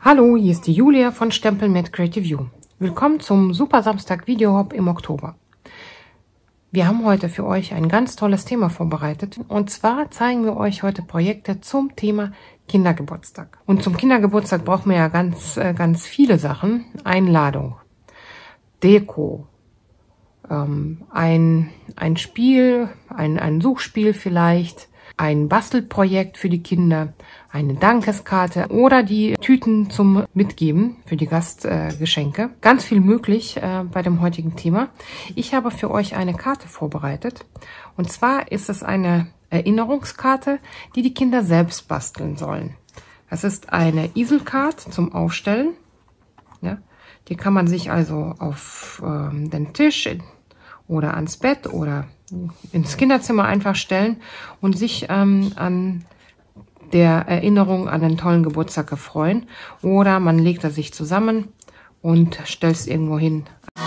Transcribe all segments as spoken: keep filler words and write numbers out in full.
Hallo, hier ist die Julia von Stempel mit Creative You. Willkommen zum Super Samstag Video Hop im Oktober. Wir haben heute für euch ein ganz tolles Thema vorbereitet. Und zwar zeigen wir euch heute Projekte zum Thema Kindergeburtstag. Und zum Kindergeburtstag brauchen wir ja ganz, ganz viele Sachen. Einladung, Deko, ähm, ein, ein Spiel, ein, ein Suchspiel vielleicht, ein Bastelprojekt für die Kinder, eine Dankeskarte oder die Tüten zum Mitgeben für die Gastgeschenke. Äh, Ganz viel möglich äh, bei dem heutigen Thema. Ich habe für euch eine Karte vorbereitet. Und zwar ist es eine Erinnerungskarte, die die Kinder selbst basteln sollen. Das ist eine Easel-Card zum Aufstellen. Ja, die kann man sich also auf ähm, den Tisch oder ans Bett oder ins Kinderzimmer einfach stellen und sich ähm, an der Erinnerung an den tollen Geburtstag erfreuen. Oder man legt er sich zusammen und stellt es irgendwo hin.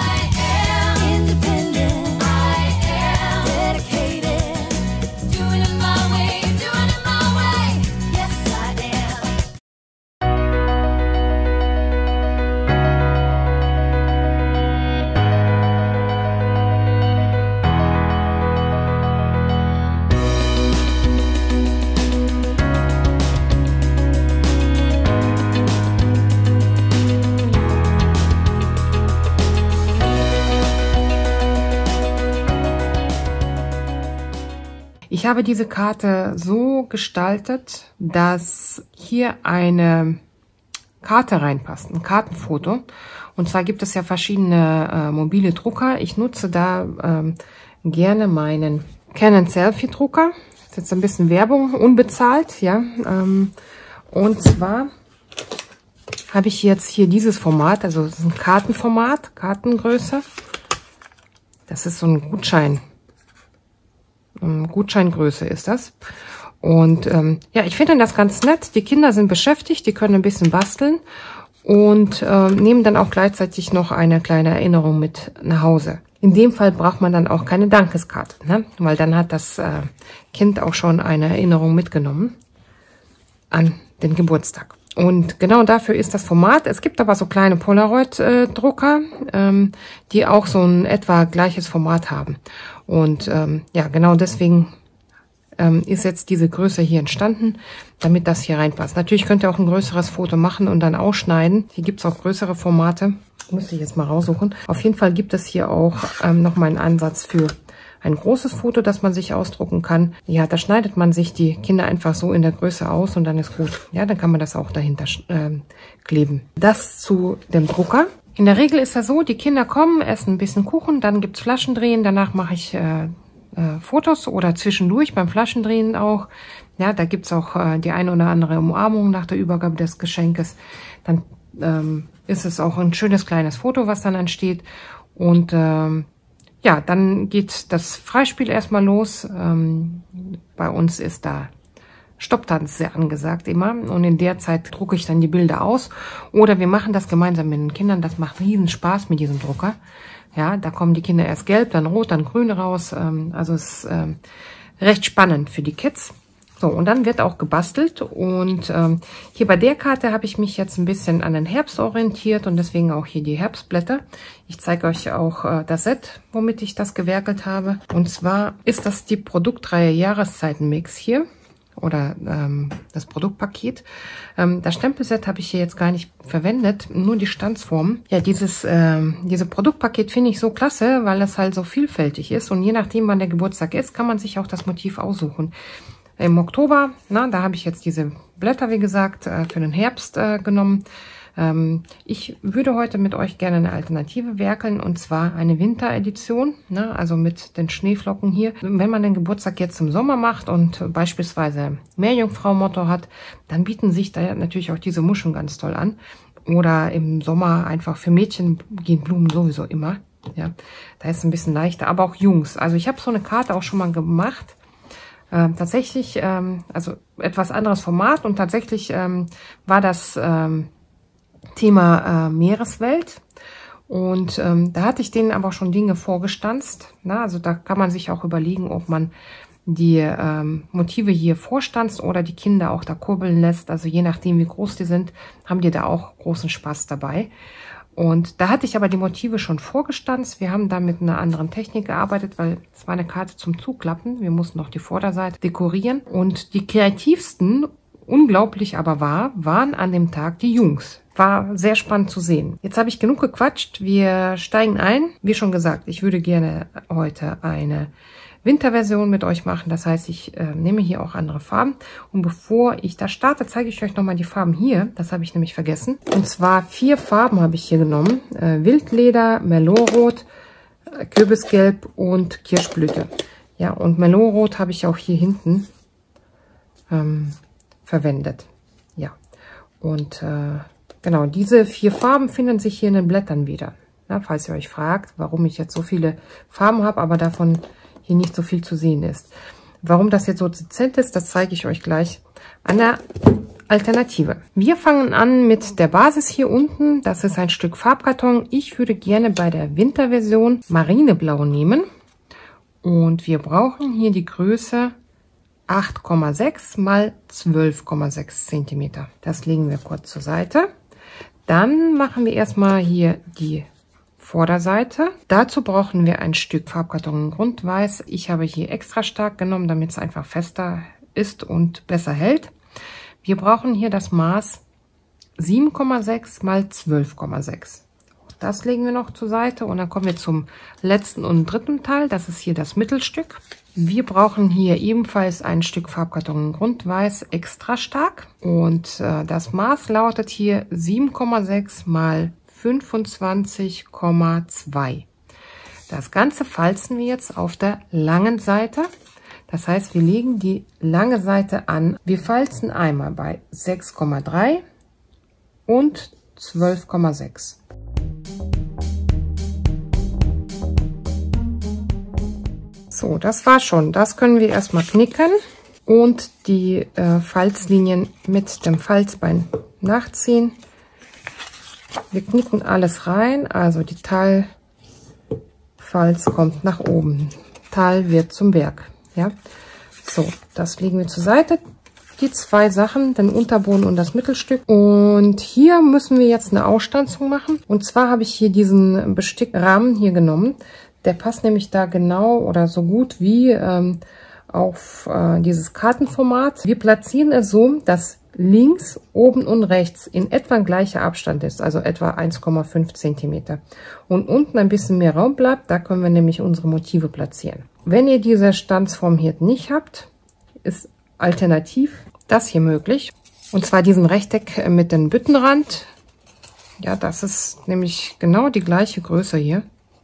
Ich habe diese Karte so gestaltet, dass hier eine Karte reinpasst, ein Kartenfoto. Und zwar gibt es ja verschiedene äh, mobile Drucker. Ich nutze da ähm, gerne meinen Canon Selfie Drucker. Das ist jetzt ein bisschen Werbung, unbezahlt, ja. Ähm, und zwar habe ich jetzt hier dieses Format, also das ist ein Kartenformat, Kartengröße. Das ist so ein Gutschein. Gutscheingröße ist das. Und ähm, ja, ich finde das ganz nett. Die Kinder sind beschäftigt, die können ein bisschen basteln und äh, nehmen dann auch gleichzeitig noch eine kleine Erinnerung mit nach Hause. In dem Fall braucht man dann auch keine Dankeskarte, ne? Weil dann hat das äh, Kind auch schon eine Erinnerung mitgenommen an den Geburtstag. Und genau dafür ist das Format. Es gibt aber so kleine Polaroid-Drucker, ähm, die auch so ein etwa gleiches Format haben. Und ähm, ja, genau deswegen ähm, ist jetzt diese Größe hier entstanden, damit das hier reinpasst. Natürlich könnt ihr auch ein größeres Foto machen und dann ausschneiden. Hier gibt es auch größere Formate. Müsste ich jetzt mal raussuchen. Auf jeden Fall gibt es hier auch ähm, nochmal einen Ansatz für ein großes Foto, das man sich ausdrucken kann. Ja, da schneidet man sich die Kinder einfach so in der Größe aus und dann ist gut. Ja, dann kann man das auch dahinter äh, kleben. Das zu dem Drucker. In der Regel ist das so, die Kinder kommen, essen ein bisschen Kuchen, dann gibt's Flaschendrehen, danach mache ich äh, äh, Fotos oder zwischendurch beim Flaschendrehen auch. Ja, da gibt's auch äh, die eine oder andere Umarmung nach der Übergabe des Geschenkes. Dann ähm, ist es auch ein schönes kleines Foto, was dann entsteht. Und ähm, ja, dann geht das Freispiel erstmal los. Ähm, bei uns ist da Stopptanz sehr angesagt immer. Und in der Zeit drucke ich dann die Bilder aus. Oder wir machen das gemeinsam mit den Kindern. Das macht riesen Spaß mit diesem Drucker. Ja, da kommen die Kinder erst gelb, dann rot, dann grün raus. Ähm, also es ist ähm, recht spannend für die Kids. So, und dann wird auch gebastelt. Und ähm, hier bei der Karte habe ich mich jetzt ein bisschen an den Herbst orientiert und deswegen auch hier die Herbstblätter. Ich zeige euch auch äh, das Set, womit ich das gewerkelt habe. Und zwar ist das die Produktreihe Jahreszeitenmix hier. Oder ähm, das Produktpaket. Ähm, das Stempelset habe ich hier jetzt gar nicht verwendet, nur die Stanzformen. Ja, dieses ähm, diese Produktpaket finde ich so klasse, weil es halt so vielfältig ist. Und je nachdem, wann der Geburtstag ist, kann man sich auch das Motiv aussuchen. Im Oktober, na, da habe ich jetzt diese Blätter, wie gesagt, äh, für den Herbst äh, genommen. Ähm, ich würde heute mit euch gerne eine Alternative werkeln, und zwar eine Winteredition, ne, also mit den Schneeflocken hier. Wenn man den Geburtstag jetzt im Sommer macht und beispielsweise Meerjungfrau-Motto hat, dann bieten sich da natürlich auch diese Muscheln ganz toll an. Oder im Sommer einfach für Mädchen gehen Blumen sowieso immer. Ja, da ist es ein bisschen leichter, aber auch Jungs. Also ich habe so eine Karte auch schon mal gemacht. Ähm, tatsächlich, ähm, also etwas anderes Format, und tatsächlich ähm, war das ähm, Thema äh, Meereswelt. Und ähm, da hatte ich denen aber schon Dinge vorgestanzt. Na, also da kann man sich auch überlegen, ob man die ähm, Motive hier vorstanzt oder die Kinder auch da kurbeln lässt. Also je nachdem, wie groß die sind, haben die da auch großen Spaß dabei. Und da hatte ich aber die Motive schon vorgestanzt. Wir haben da mit einer anderen Technik gearbeitet, weil es war eine Karte zum Zuklappen. Wir mussten noch die Vorderseite dekorieren. Und die kreativsten, unglaublich aber wahr, waren an dem Tag die Jungs. War sehr spannend zu sehen. Jetzt habe ich genug gequatscht. Wir steigen ein. Wie schon gesagt, ich würde gerne heute eine Winterversion mit euch machen. Das heißt, ich äh, nehme hier auch andere Farben. Und bevor ich da starte, zeige ich euch nochmal die Farben hier. Das habe ich nämlich vergessen. Und zwar vier Farben habe ich hier genommen. Äh, Wildleder, Melonrot, äh, Kürbisgelb und Kirschblüte. Ja, und Melonrot habe ich auch hier hinten ähm, verwendet. Ja, und äh, genau, diese vier Farben finden sich hier in den Blättern wieder. Ja, falls ihr euch fragt, warum ich jetzt so viele Farben habe, aber davon hier nicht so viel zu sehen ist. Warum das jetzt so dezent ist, das zeige ich euch gleich an der Alternative. Wir fangen an mit der Basis hier unten. Das ist ein Stück Farbkarton. Ich würde gerne bei der Winterversion Marineblau nehmen. Und wir brauchen hier die Größe acht Komma sechs mal zwölf Komma sechs Zentimeter. Das legen wir kurz zur Seite. Dann machen wir erstmal hier die Vorderseite. Dazu brauchen wir ein Stück Farbkarton in Grundweiß. Ich habe hier extra stark genommen, damit es einfach fester ist und besser hält. Wir brauchen hier das Maß sieben Komma sechs mal zwölf Komma sechs. Das legen wir noch zur Seite und dann kommen wir zum letzten und dritten Teil. Das ist hier das Mittelstück. Wir brauchen hier ebenfalls ein Stück Farbkarton in Grundweiß extra stark und äh, das Maß lautet hier sieben Komma sechs mal fünfundzwanzig Komma zwei. Das Ganze falzen wir jetzt auf der langen Seite. Das heißt, wir legen die lange Seite an. Wir falzen einmal bei sechs Komma drei und zwölf Komma sechs. So, das war schon. Das können wir erstmal knicken und die äh, Falzlinien mit dem Falzbein nachziehen. Wir knicken alles rein, also die Teilfalz kommt nach oben. Teil wird zum Berg. Ja, so, das legen wir zur Seite. Die zwei Sachen, den Unterboden und das Mittelstück. Und hier müssen wir jetzt eine Ausstanzung machen. Und zwar habe ich hier diesen Bestickrahmen hier genommen. Der passt nämlich da genau oder so gut wie ähm, auf äh, dieses Kartenformat. Wir platzieren es so, dass links, oben und rechts in etwa gleicher Abstand ist, also etwa eins Komma fünf Zentimeter. Und unten ein bisschen mehr Raum bleibt, da können wir nämlich unsere Motive platzieren. Wenn ihr diese Stanzform hier nicht habt, ist alternativ das hier möglich. Und zwar diesen Rechteck mit dem Büttenrand. Ja, das ist nämlich genau die gleiche Größe hier.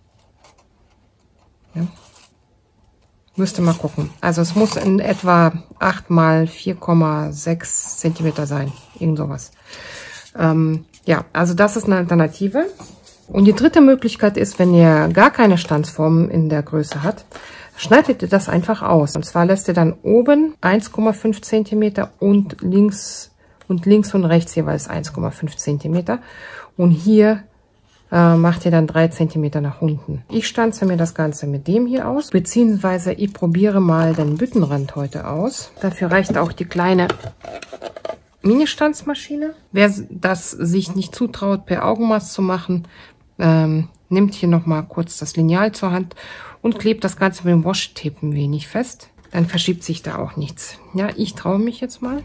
Ja. Müsste mal gucken. Also es muss in etwa acht mal vier Komma sechs Zentimeter sein. Irgend sowas. Ähm, ja, also das ist eine Alternative. Und die dritte Möglichkeit ist, wenn ihr gar keine Stanzform in der Größe habt, schneidet ihr das einfach aus. Und zwar lässt ihr dann oben eins Komma fünf Zentimeter und links und links und rechts jeweils eins Komma fünf Zentimeter. Und hier äh, macht ihr dann drei Zentimeter nach unten. Ich stanze mir das Ganze mit dem hier aus, beziehungsweise ich probiere mal den Büttenrand heute aus. Dafür reicht auch die kleine Mini-Stanzmaschine. Wer das sich nicht zutraut, per Augenmaß zu machen, ähm, nimmt hier nochmal kurz das Lineal zur Hand und klebt das Ganze mit dem Washi-Tape ein wenig fest. Dann verschiebt sich da auch nichts. Ja, ich traue mich jetzt mal.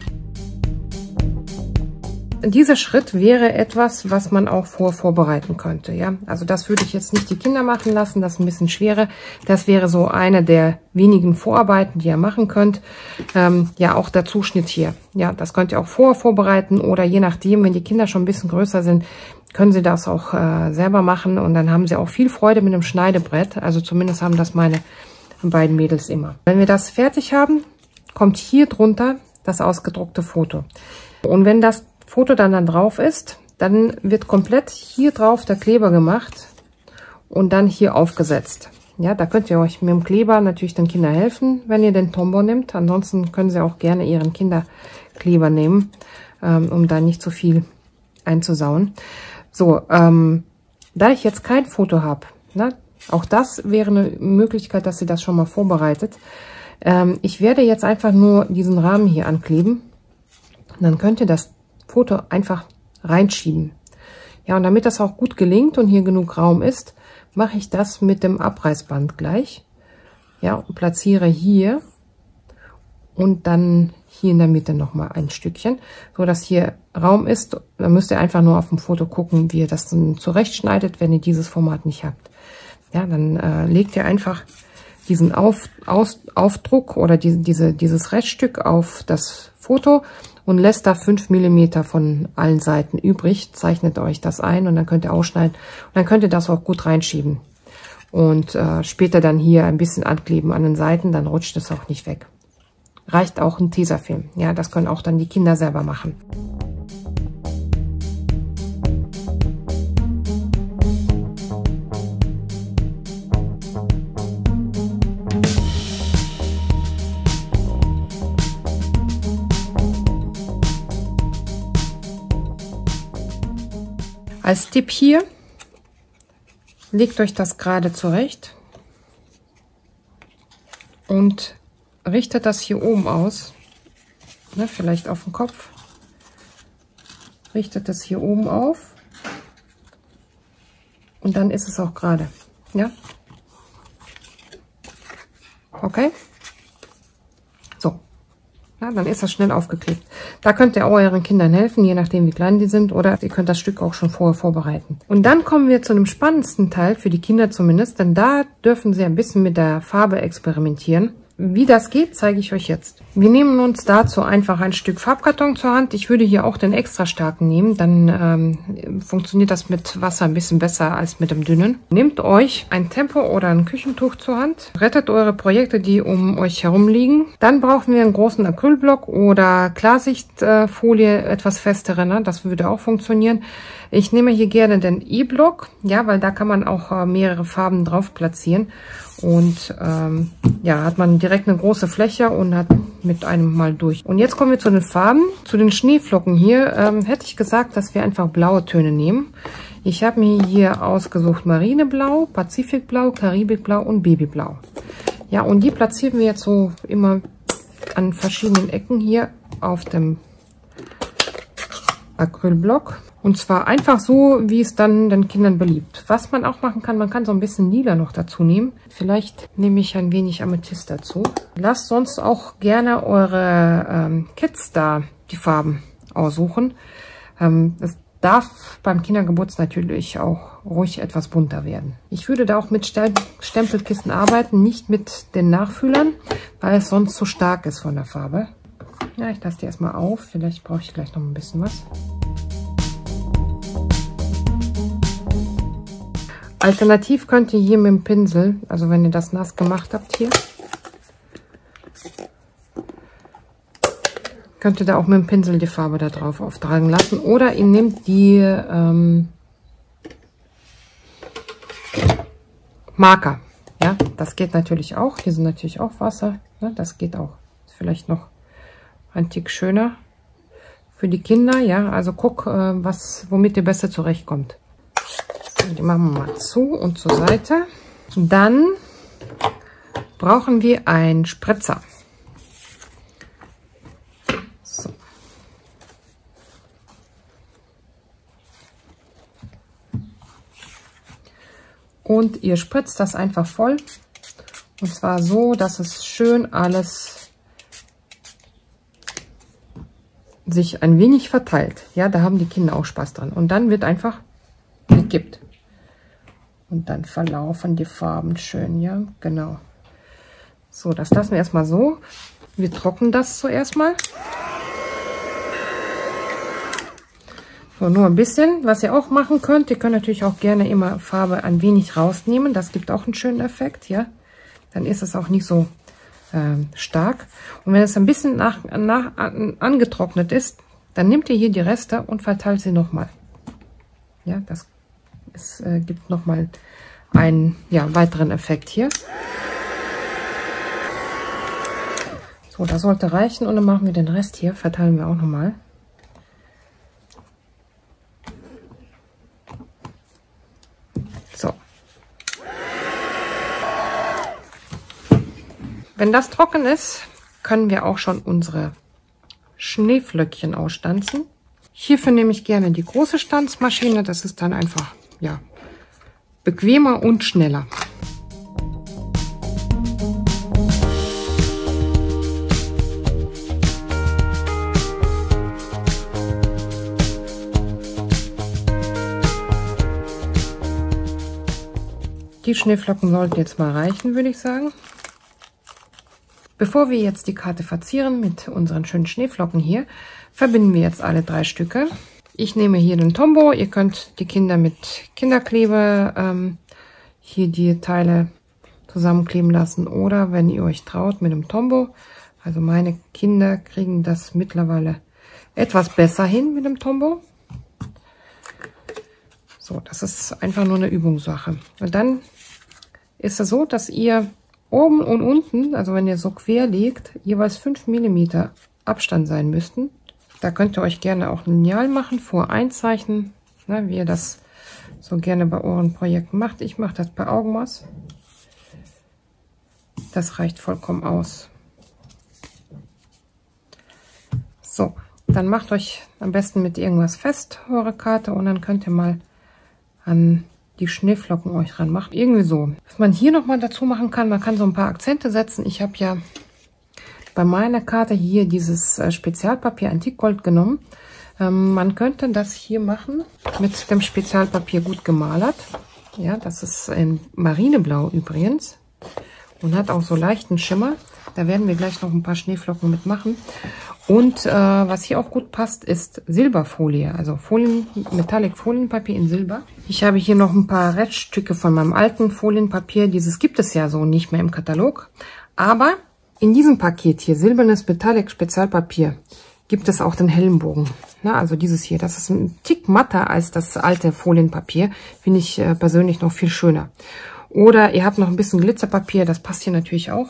Dieser Schritt wäre etwas, was man auch vor vorbereiten könnte. Ja, also das würde ich jetzt nicht die Kinder machen lassen, das ist ein bisschen schwerer. Das wäre so eine der wenigen Vorarbeiten, die ihr machen könnt. Ähm, ja, auch der Zuschnitt hier. Ja, das könnt ihr auch vor vorbereiten oder je nachdem, wenn die Kinder schon ein bisschen größer sind, können sie das auch äh, selber machen und dann haben sie auch viel Freude mit dem Schneidebrett. Also zumindest haben das meine beiden Mädels immer. Wenn wir das fertig haben, kommt hier drunter das ausgedruckte Foto. Und wenn das Foto dann, dann drauf ist, dann wird komplett hier drauf der Kleber gemacht und dann hier aufgesetzt. Ja, da könnt ihr euch mit dem Kleber natürlich den Kindern helfen, wenn ihr den Tombow nehmt. Ansonsten können sie auch gerne ihren Kinderkleber nehmen, ähm, um da nicht so viel einzusauen. So, ähm, da ich jetzt kein Foto habe, ne, auch das wäre eine Möglichkeit, dass ihr das schon mal vorbereitet. Ähm, ich werde jetzt einfach nur diesen Rahmen hier ankleben. Und dann könnt ihr das Foto einfach reinschieben. Ja, und damit das auch gut gelingt und hier genug Raum ist, mache ich das mit dem Abreißband gleich. Ja, und platziere hier und dann hier in der Mitte noch mal ein Stückchen, so dass hier Raum ist. Dann müsst ihr einfach nur auf dem Foto gucken, wie ihr das dann zurechtschneidet, wenn ihr dieses Format nicht habt. Ja, dann äh, legt ihr einfach diesen auf, Aus, Aufdruck oder die, diese, dieses Reststück auf das Foto und lässt da fünf Millimeter von allen Seiten übrig, zeichnet euch das ein und dann könnt ihr ausschneiden und dann könnt ihr das auch gut reinschieben und äh, später dann hier ein bisschen ankleben an den Seiten, dann rutscht es auch nicht weg. Reicht auch ein Tesafilm, ja, das können auch dann die Kinder selber machen. Als Tipp hier, legt euch das gerade zurecht und richtet das hier oben aus, ne, vielleicht auf den Kopf, richtet es hier oben auf und dann ist es auch gerade, ja, okay, so. Ja, dann ist das schnell aufgeklebt. Da könnt ihr auch euren Kindern helfen, je nachdem wie klein die sind, oder ihr könnt das Stück auch schon vorher vorbereiten. Und dann kommen wir zu dem spannendsten Teil, für die Kinder zumindest, denn da dürfen sie ein bisschen mit der Farbe experimentieren. Wie das geht, zeige ich euch jetzt. Wir nehmen uns dazu einfach ein Stück Farbkarton zur Hand. Ich würde hier auch den extra starken nehmen, dann ähm, funktioniert das mit Wasser ein bisschen besser als mit dem dünnen. Nehmt euch ein Tempo oder ein Küchentuch zur Hand, rettet eure Projekte, die um euch herum liegen. Dann brauchen wir einen großen Acrylblock oder Klarsichtfolie, äh, etwas festere, ne? Das würde auch funktionieren. Ich nehme hier gerne den E-Block, ja, weil da kann man auch äh, mehrere Farben drauf platzieren. Und ähm, ja, hat man direkt eine große Fläche und hat mit einem Mal durch. Und jetzt kommen wir zu den Farben. Zu den Schneeflocken hier ähm, hätte ich gesagt, dass wir einfach blaue Töne nehmen. Ich habe mir hier ausgesucht Marineblau, Pazifikblau, Karibikblau und Babyblau. Ja, und die platzieren wir jetzt so immer an verschiedenen Ecken hier auf dem Acrylblock. Und zwar einfach so, wie es dann den Kindern beliebt. Was man auch machen kann, man kann so ein bisschen Lila noch dazu nehmen. Vielleicht nehme ich ein wenig Amethyst dazu. Lasst sonst auch gerne eure ähm, Kids da die Farben aussuchen. Ähm, es darf beim Kindergeburtstag natürlich auch ruhig etwas bunter werden. Ich würde da auch mit Stempelkissen arbeiten, nicht mit den Nachfühlern, weil es sonst zu stark ist von der Farbe. Ja, ich lasse die erstmal auf. Vielleicht brauche ich gleich noch ein bisschen was. Alternativ könnt ihr hier mit dem Pinsel, also wenn ihr das nass gemacht habt hier, könnt ihr da auch mit dem Pinsel die Farbe da drauf auftragen lassen. Oder ihr nehmt die ähm, Marker. Ja, das geht natürlich auch. Hier sind natürlich auch Wasser. Ne? Das geht auch. Ist vielleicht noch ein Tick schöner für die Kinder. Ja, also guck, äh, was, womit ihr besser zurechtkommt. Die machen wir mal zu und zur Seite. Dann brauchen wir einen Spritzer. So. Und ihr spritzt das einfach voll. Und zwar so, dass es schön alles sich ein wenig verteilt. Ja, da haben die Kinder auch Spaß dran. Und dann wird einfach gekippt. Und dann verlaufen die Farben schön, ja, genau. So, das lassen wir erstmal so. Wir trocknen das zuerst mal. So, nur ein bisschen. Was ihr auch machen könnt, ihr könnt natürlich auch gerne immer Farbe ein wenig rausnehmen. Das gibt auch einen schönen Effekt, ja. Dann ist es auch nicht so äh, stark. Und wenn es ein bisschen nach, nach, an, angetrocknet ist, dann nehmt ihr hier die Reste und verteilt sie nochmal. Ja, das Es äh, gibt noch mal einen ja, weiteren Effekt hier. So, das sollte reichen und dann machen wir den Rest hier, verteilen wir auch noch mal. So. Wenn das trocken ist, können wir auch schon unsere Schneeflöckchen ausstanzen. Hierfür nehme ich gerne die große Stanzmaschine. Das ist dann einfach, ja, bequemer und schneller. Die Schneeflocken sollten jetzt mal reichen, würde ich sagen. Bevor wir jetzt die Karte verzieren mit unseren schönen Schneeflocken hier, verbinden wir jetzt alle drei Stücke. Ich nehme hier den Tombow. Ihr könnt die Kinder mit Kinderklebe ähm, hier die Teile zusammenkleben lassen. Oder wenn ihr euch traut, mit dem Tombow. Also meine Kinder kriegen das mittlerweile etwas besser hin mit dem Tombow. So, das ist einfach nur eine Übungssache. Und dann ist es so, dass ihr oben und unten, also wenn ihr so quer legt, jeweils fünf Millimeter Abstand sein müssten. Da könnt ihr euch gerne auch ein Lineal machen, vor einzeichnen, ne, wie ihr das so gerne bei euren Projekten macht. Ich mache das per Augenmaß. Das reicht vollkommen aus. So, dann macht euch am besten mit irgendwas fest, eure Karte, und dann könnt ihr mal an die Schneeflocken euch ranmachen. Irgendwie so. Was man hier noch mal dazu machen kann, man kann so ein paar Akzente setzen. Ich habe ja bei meiner Karte hier dieses äh, Spezialpapier Antikgold genommen. Ähm, man könnte das hier machen mit dem Spezialpapier gut gemalert. Ja, das ist in Marineblau übrigens und hat auch so leichten Schimmer. Da werden wir gleich noch ein paar Schneeflocken mitmachen. Und äh, was hier auch gut passt, ist Silberfolie, also Folien, Metallic Folienpapier in Silber. Ich habe hier noch ein paar Reststücke von meinem alten Folienpapier. Dieses gibt es ja so nicht mehr im Katalog. Aber in diesem Paket hier, silbernes Metallic Spezialpapier, gibt es auch den Helmbogen. Na, also dieses hier, das ist ein Tick matter als das alte Folienpapier. Finde ich äh, persönlich noch viel schöner. Oder ihr habt noch ein bisschen Glitzerpapier, das passt hier natürlich auch.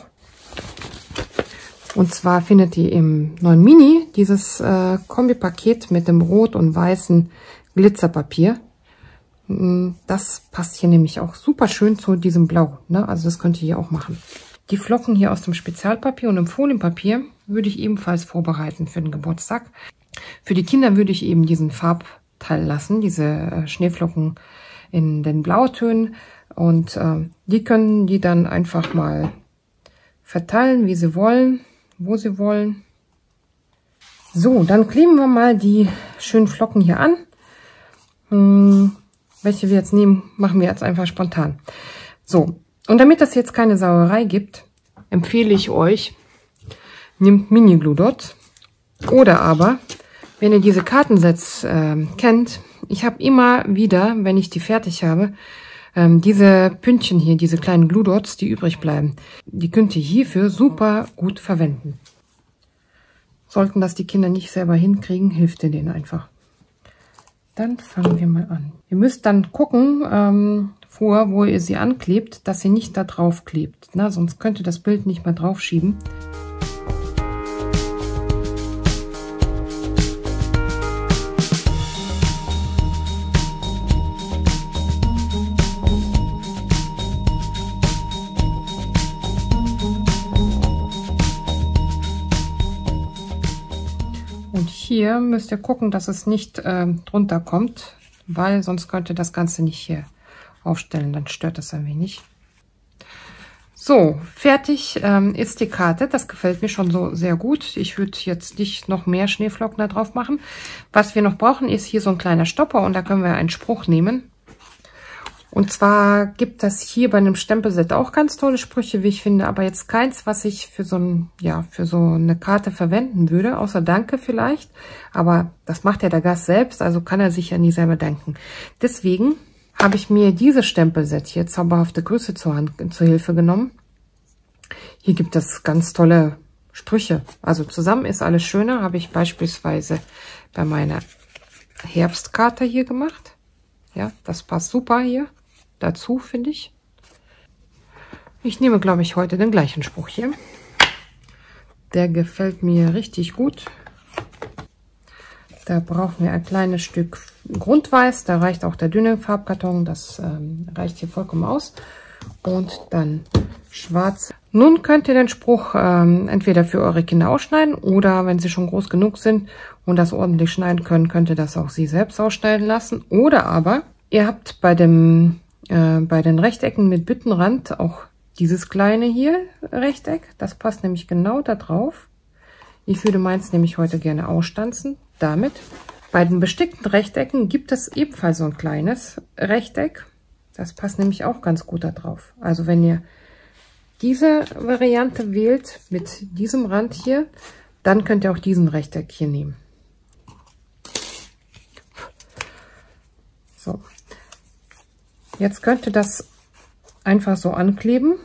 Und zwar findet ihr im neuen Mini dieses äh, Kombipaket mit dem rot und weißen Glitzerpapier. Das passt hier nämlich auch super schön zu diesem Blau, ne? Also das könnt ihr hier auch machen. Die Flocken hier aus dem Spezialpapier und dem Folienpapier würde ich ebenfalls vorbereiten für den Geburtstag. Für die Kinder würde ich eben diesen Farbteil lassen, diese äh, Schneeflocken in den Blautönen. Und äh, die können die dann einfach mal verteilen, wie sie wollen, wo sie wollen. So, dann kleben wir mal die schönen Flocken hier an. Hm, welche wir jetzt nehmen, machen wir jetzt einfach spontan. So, und damit es jetzt keine Sauerei gibt, empfehle ich euch, nehmt Mini Glue Dots. Oder aber, wenn ihr diese Kartensets äh, kennt, ich habe immer wieder, wenn ich die fertig habe, ähm, diese Pünktchen hier, diese kleinen Glue Dots, die übrig bleiben, die könnt ihr hierfür super gut verwenden. Sollten das die Kinder nicht selber hinkriegen, hilft ihr denen einfach. Dann fangen wir mal an. Ihr müsst dann gucken, ähm, vor, wo ihr sie anklebt, dass sie nicht da drauf klebt. Na, sonst könnt ihr das Bild nicht mehr drauf schieben. Und hier müsst ihr gucken, dass es nicht äh, drunter kommt, weil sonst könnt ihr das Ganze nicht hier aufstellen, dann stört das ein wenig. So, fertig ähm, ist die Karte. Das gefällt mir schon so sehr gut. Ich würde jetzt nicht noch mehr Schneeflocken da drauf machen. Was wir noch brauchen, ist hier so ein kleiner Stopper und da können wir einen Spruch nehmen. Und zwar gibt es hier bei einem Stempelset auch ganz tolle Sprüche, wie ich finde, aber jetzt keins, was ich für so ein, ja, für so eine Karte verwenden würde, außer Danke vielleicht. Aber das macht ja der Gast selbst, also kann er sich ja nie selber danken. Deswegen habe ich mir dieses Stempelset hier, zauberhafte Grüße zur Hand, zur Hilfe genommen. Hier gibt es ganz tolle Sprüche. Also zusammen ist alles schöner, habe ich beispielsweise bei meiner Herbstkarte hier gemacht. Ja, das passt super hier dazu, finde ich. Ich nehme, glaube ich, heute den gleichen Spruch hier. Der gefällt mir richtig gut. Da brauchen wir ein kleines Stück Grundweiß. Da reicht auch der dünne Farbkarton. Das ähm, reicht hier vollkommen aus. und dann schwarz. Nun könnt ihr den Spruch ähm, entweder für eure Kinder ausschneiden oder wenn sie schon groß genug sind und das ordentlich schneiden können, könnt ihr das auch sie selbst ausschneiden lassen. Oder aber ihr habt bei dem äh, bei den Rechtecken mit Büttenrand auch dieses kleine hier Rechteck. Das passt nämlich genau da drauf. Ich würde meins nämlich heute gerne ausstanzen. Damit. Bei den bestickten Rechtecken gibt es ebenfalls so ein kleines Rechteck. Das passt nämlich auch ganz gut da drauf. Also wenn ihr diese Variante wählt mit diesem Rand hier, dann könnt ihr auch diesen Rechteck hier nehmen. So, jetzt könnt ihr das einfach so ankleben.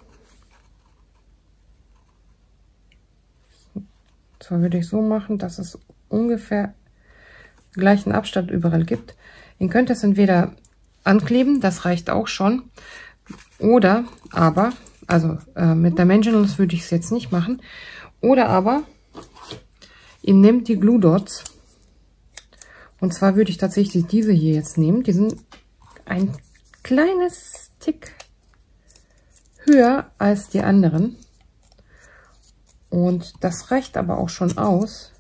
So würde ich so machen, dass es ungefähr gleichen Abstand überall gibt. Ihr könnt es entweder ankleben, das reicht auch schon, oder aber Also äh, mit Dimensionals würde ich es jetzt nicht machen. Oder aber ihr nehmt die Glue Dots. Und zwar würde ich tatsächlich diese hier jetzt nehmen. Die sind ein kleines Tick höher als die anderen. Und das reicht aber auch schon aus,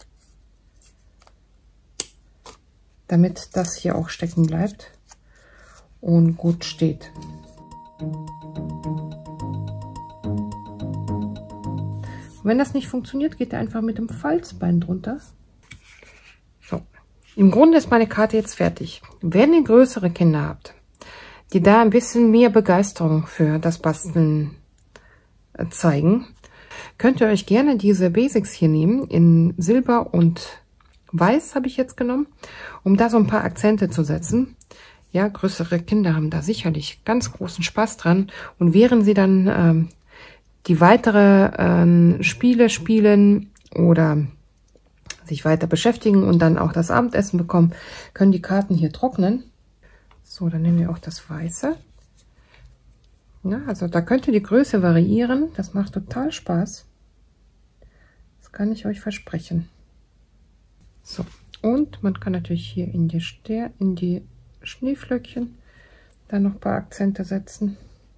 damit das hier auch stecken bleibt und gut steht. Wenn das nicht funktioniert, geht ihr einfach mit dem Falzbein drunter. So. Im Grunde ist meine Karte jetzt fertig. Wenn ihr größere Kinder habt, die da ein bisschen mehr Begeisterung für das Basteln zeigen, könnt ihr euch gerne diese Basics hier nehmen. In Silber und Weiß habe ich jetzt genommen, um da so ein paar Akzente zu setzen. Ja, größere Kinder haben da sicherlich ganz großen Spaß dran. Und während sie dann ähm, die weitere ähm, Spiele spielen oder sich weiter beschäftigen und dann auch das Abendessen bekommen, können die Karten hier trocknen. So, dann nehmen wir auch das Weiße. Ja, also da könnt ihr die Größe variieren. Das macht total Spaß. Das kann ich euch versprechen. So, und man kann natürlich hier in die Ster in die Schneeflöckchen dann noch ein paar Akzente setzen.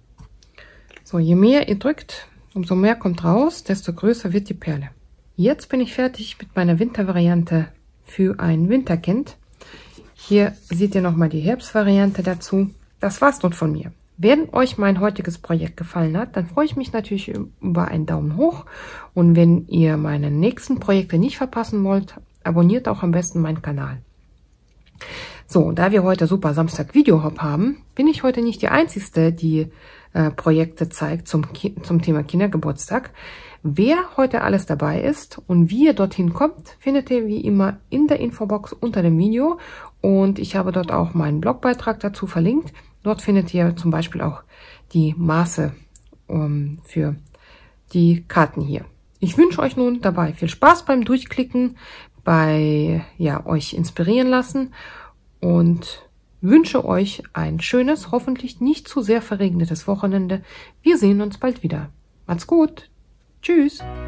So, je mehr ihr drückt, umso mehr kommt raus, desto größer wird die Perle. Jetzt bin ich fertig mit meiner Wintervariante für ein Winterkind. Hier seht ihr nochmal die Herbstvariante dazu. Das war's nun von mir. Wenn euch mein heutiges Projekt gefallen hat, dann freue ich mich natürlich über einen Daumen hoch. Und wenn ihr meine nächsten Projekte nicht verpassen wollt, abonniert auch am besten meinen Kanal. So, da wir heute Super Samstag Videohop haben, bin ich heute nicht die Einzige, die äh, Projekte zeigt zum, zum Thema Kindergeburtstag. Wer heute alles dabei ist und wie ihr dorthin kommt, findet ihr wie immer in der Infobox unter dem Video. Und ich habe dort auch meinen Blogbeitrag dazu verlinkt. Dort findet ihr zum Beispiel auch die Maße um, für die Karten hier. Ich wünsche euch nun dabei viel Spaß beim Durchklicken, bei ja, euch inspirieren lassen und wünsche euch ein schönes, hoffentlich nicht zu sehr verregnetes Wochenende. Wir sehen uns bald wieder. Macht's gut. Tschüss.